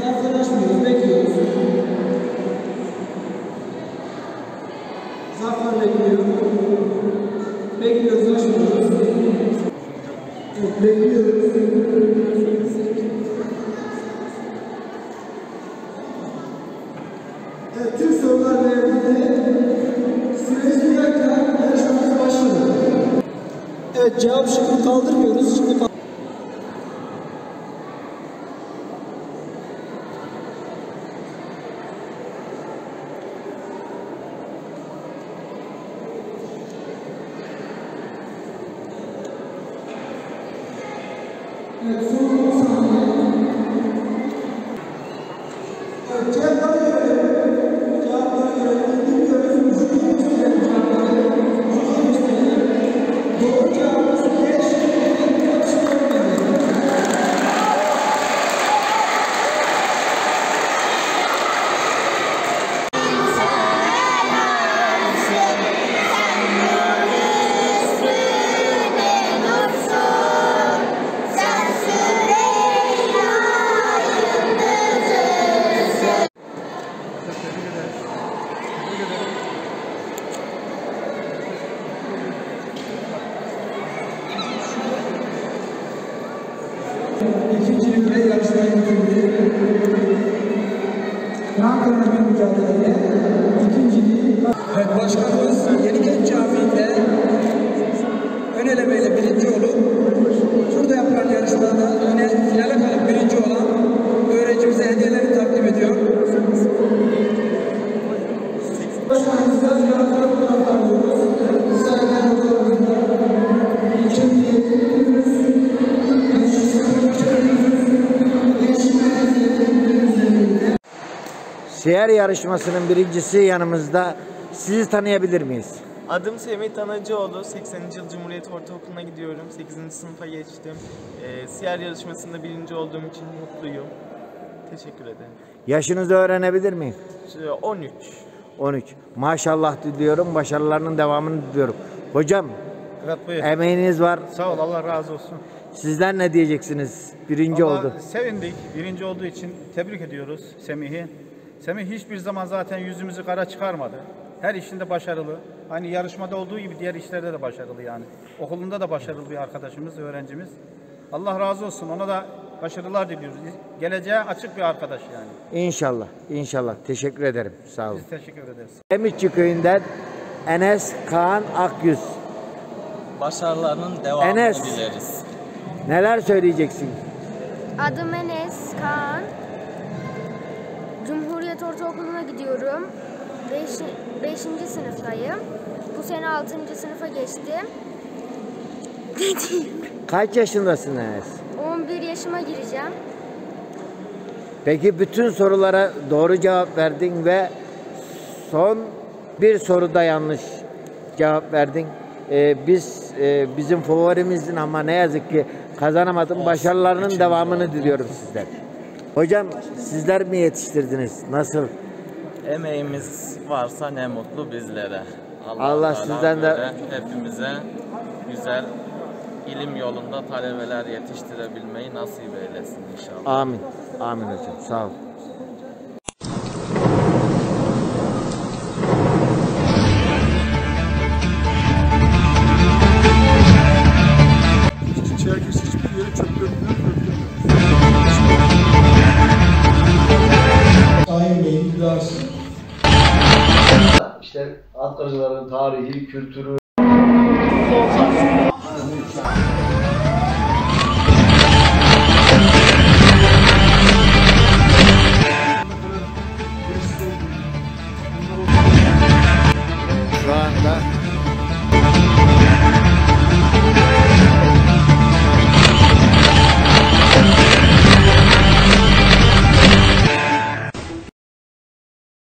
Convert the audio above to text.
Zarfları açmıyoruz, bekliyoruz. Zarflar bekliyor. Bekliyoruz, açmıyoruz. Evet, bekliyoruz. Evet, tüm sorular verildi. Süreniz bir dakika, yarışmamız başladı. Evet, cevap şıkkını kaldırmıyoruz. Şimdi evet, son 10 saniye. Evet, cevapları görelim. Cevapları görelim. Bilmiyoruz. Jüriye gösterelim cevapları. Jüriye gösterelim. Doğru cevabımız 5. İkincilikle yarışmaya götürdü. Ankara'nın bir mücadeleyle ikinciliği... Evet, başkanımız Yenigenç Camii'nde ön elemeyle birinci olup şurada yapılan yarışmada finale kalıp birinci olan öğrencimize hediyeleri takdim ediyor. Başkanımızda yarışmada kullanıyoruz. Saygılar okullarımızda Siyer yarışmasının birincisi yanımızda. Sizi tanıyabilir miyiz? Adım Semih Tanacıoğlu. 80. yıl Cumhuriyet Ortaokulu'na gidiyorum. 8. sınıfa geçtim. Siyer yarışmasında birinci olduğum için mutluyum. Teşekkür ederim. Yaşınızı öğrenebilir miyim? 13. 13. Maşallah diliyorum. Başarılarının devamını diliyorum. Hocam, Evet, buyur. emeğiniz var. Sağ ol, Allah razı olsun. Sizler ne diyeceksiniz? Birinci Vallahi oldu. sevindik. Birinci olduğu için tebrik ediyoruz Semih'i. Semih hiçbir zaman zaten yüzümüzü kara çıkarmadı. Her işinde başarılı. Hani yarışmada olduğu gibi diğer işlerde de başarılı yani. Okulunda da başarılı bir arkadaşımız, öğrencimiz. Allah razı olsun. Ona da başarılar diliyoruz. Geleceğe açık bir arkadaş yani. İnşallah. İnşallah. Teşekkür ederim. Sağ olun. Biz teşekkür ederiz. Emitçi köyünden Enes Kaan Akyüz. Başarılarının devamını Enes. dileriz. Neler söyleyeceksin? Adım Enes Kaan. Cumhuriyet Ortaokulu'na gidiyorum. 5. sınıftayım. Bu sene 6. sınıfa geçtim. Ne diyeyim? Kaç yaşındasın Enes? 11 yaşıma gireceğim. Peki bütün sorulara doğru cevap verdin ve son bir soruda yanlış cevap verdin. Bizim favorimizdin ama ne yazık ki kazanamadın. Başarılarının devamını diliyorum sizden. Hocam, sizler mi yetiştirdiniz? Nasıl? Emeğimiz varsa ne mutlu bizlere. Allah sizden de hepimize güzel ilim yolunda talebeler yetiştirebilmeyi nasip eylesin inşallah. amin. Amin hocam. Sağ ol. Çerkes hiçbir yere çöp dökmüyor. Sayın Bey'in iddiası. İşte Ankara'cıların tarihi, kültürü,